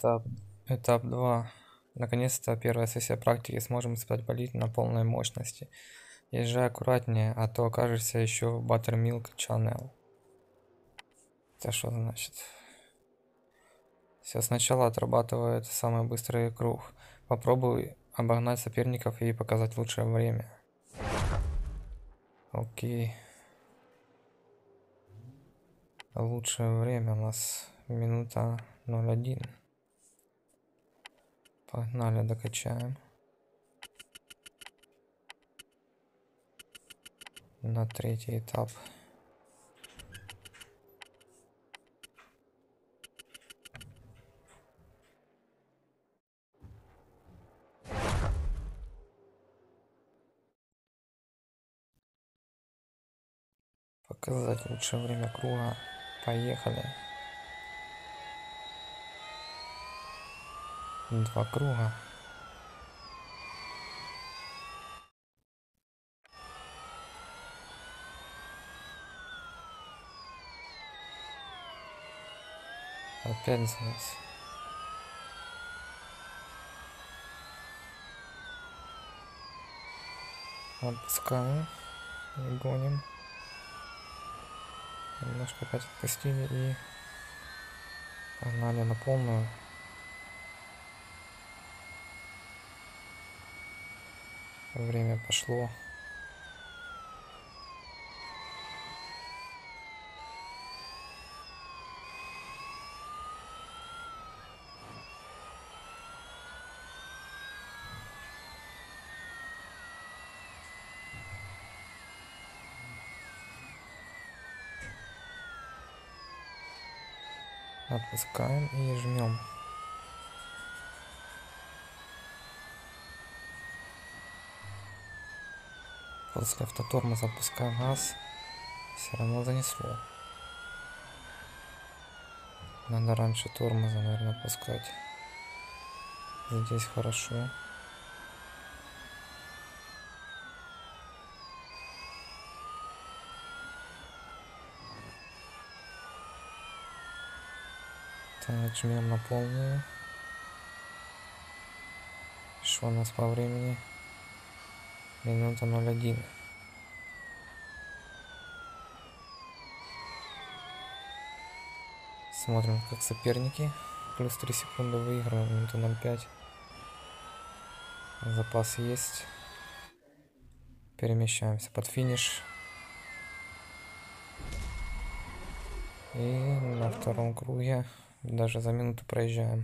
Этап 2. Наконец-то первая сессия практики. Сможем испытать болид на полной мощности. Езжай аккуратнее, а то окажешься еще в Buttermilk Channel. Это что значит? Все сначала отрабатывает самый быстрый круг. Попробуй обогнать соперников и показать лучшее время. Окей. Лучшее время у нас минута 01. Погнали, докачаем. На третий этап. Показать лучшее время круга. Поехали. 2 круга. Опять здесь. Отпускаем. И гоним. Немножко опять отпустили и погнали на полную. Время пошло. Отпускаем и жмем. После автотормоза запускаем газ. Все равно занесло. Надо раньше тормоза, наверное, пускать. Здесь хорошо. Так, жмем на полную. Что у нас по времени? Минута 01. Смотрим, как соперники. Плюс 3 секунды выигрываем. Минута 05. Запас есть. Перемещаемся под финиш. И на втором круге даже за минуту проезжаем.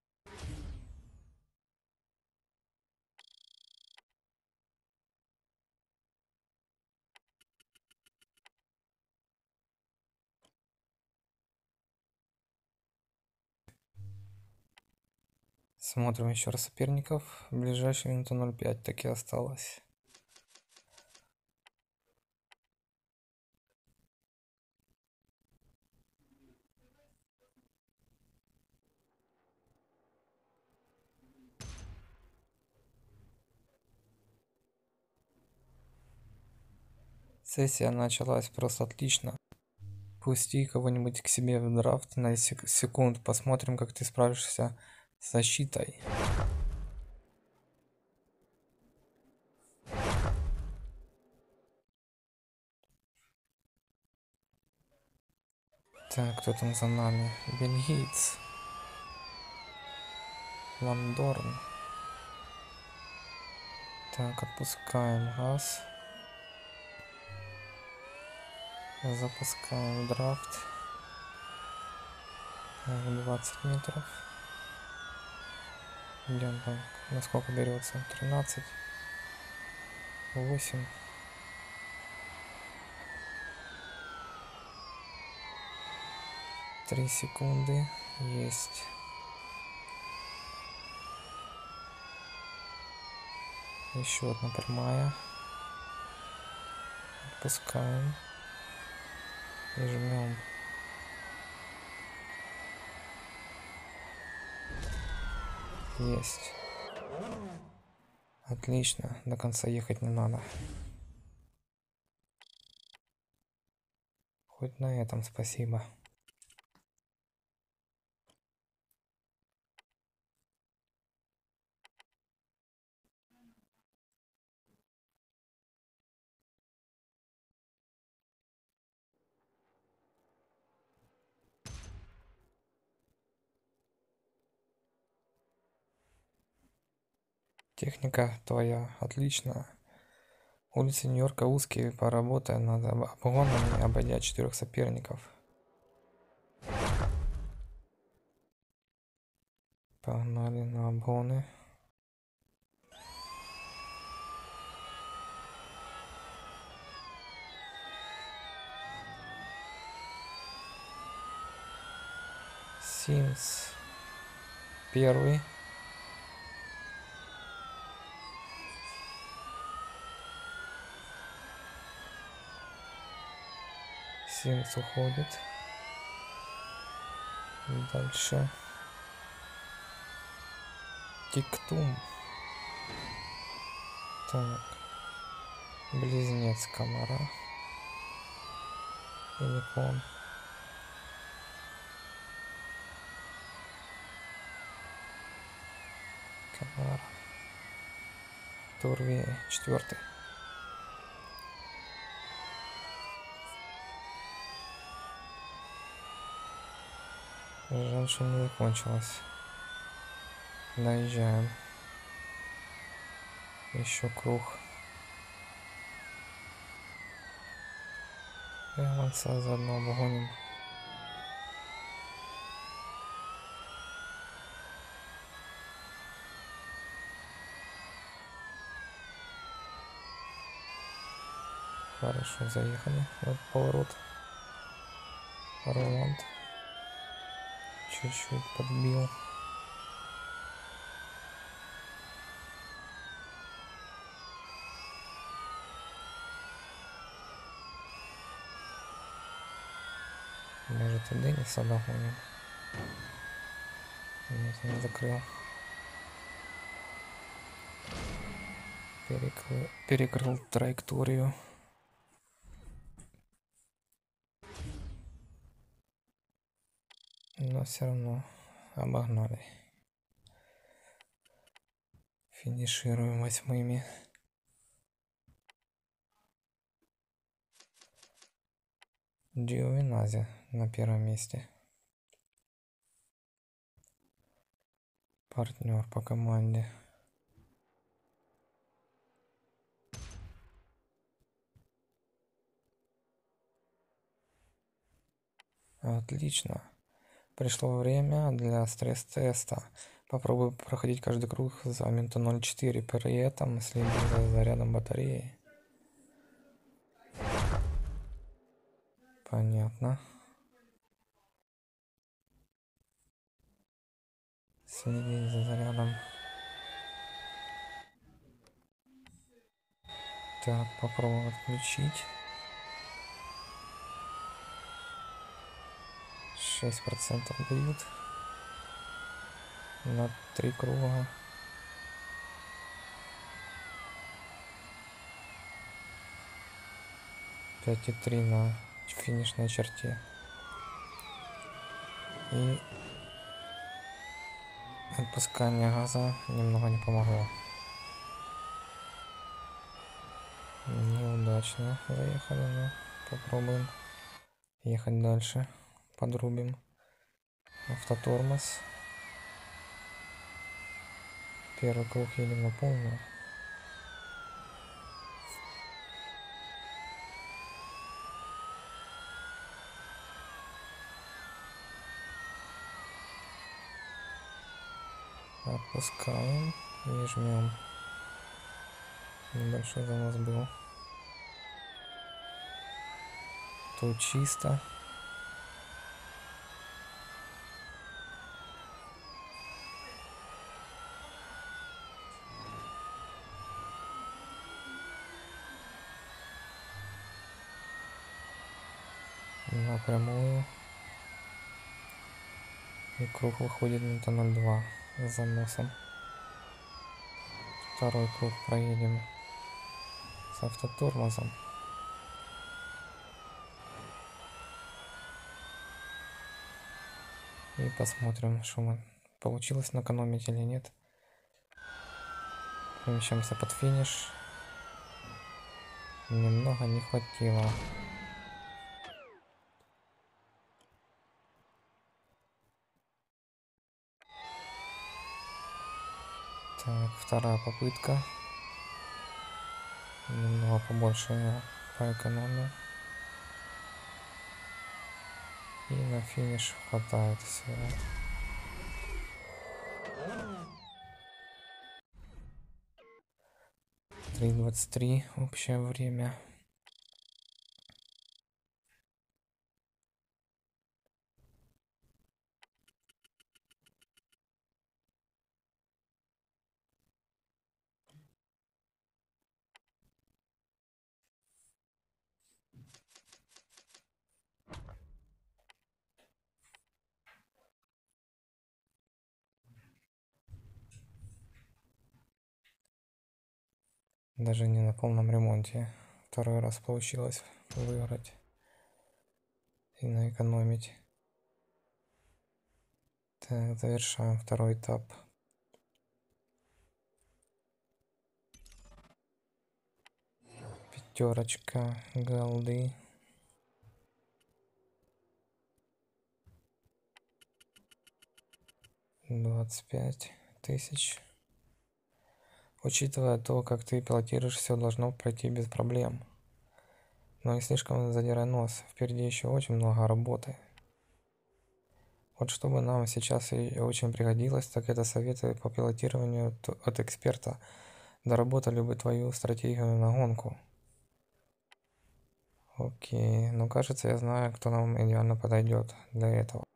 Смотрим еще раз соперников. Ближайшая минута 05 так и осталось. Сессия началась просто отлично. Пусти кого-нибудь к себе в драфт на секунд. Посмотрим, как ты справишься с защитой. Так, кто там за нами? Бельгиец. Ландорн. Так, отпускаем газ. Запускаем драфт. Так, 20 метров. Идем там. Насколько берется? 13. 8. Три секунды. Есть. Еще одна прямая. Отпускаем. И жмем. Есть. Отлично. До конца ехать не надо. Хоть на этом спасибо. Техника твоя отличная. Улицы Нью-Йорка узкие, поработай над обгонами, обойдя 4 соперников. Погнали на обгоны. Симс первый. Симс уходит. Дальше. Тиктум. Так. Близнец комара. Или клон. Комара. Турви четвертый. Жаль, что не закончилось. Доезжаем. Еще круг. Эванса заодно обгоним. Хорошо, заехали в этот поворот. Роланд чуть-чуть подбил. Может, и Денниса догоним. Нет, не закрыл. Перекрыл траекторию. Но все равно обогнали. Финишируем 8-ми. Гиовинази на первом месте. Партнер по команде. Отлично. Пришло время для стресс-теста. Попробуй проходить каждый круг за минуту 0,4. При этом следи за зарядом батареи. Понятно. Следить за зарядом. Так, попробуем отключить. 6% дают. На 3 круга. 5,3 на финишной черте. И отпускание газа немного не помогло. Неудачно заехали, но попробуем ехать дальше. Подрубим. Автотормоз. Первый круг едем на полную. Отпускаем и жмем. Небольшой занос был. Тут чисто. Напрямую. И круг выходит на 0,2 с заносом. Второй круг проедем с автотормозом. И посмотрим, что получилось сэкономить или нет. Перемещаемся под финиш. Немного не хватило. Так, вторая попытка. Немного побольше я поэкономил. И на финиш хватает всего. 3:23 общее время. Даже не на полном ремонте. Второй раз получилось выиграть и наэкономить. Так, завершаем второй этап. Пятерочка голды. $25 000. Учитывая то, как ты пилотируешь, все должно пройти без проблем. Но не слишком задирай нос. Впереди еще очень много работы. Вот что бы нам сейчас и очень пригодилось, так это советы по пилотированию от эксперта. Доработали бы твою стратегию на гонку. Окей, ну кажется, я знаю, кто нам идеально подойдет для этого.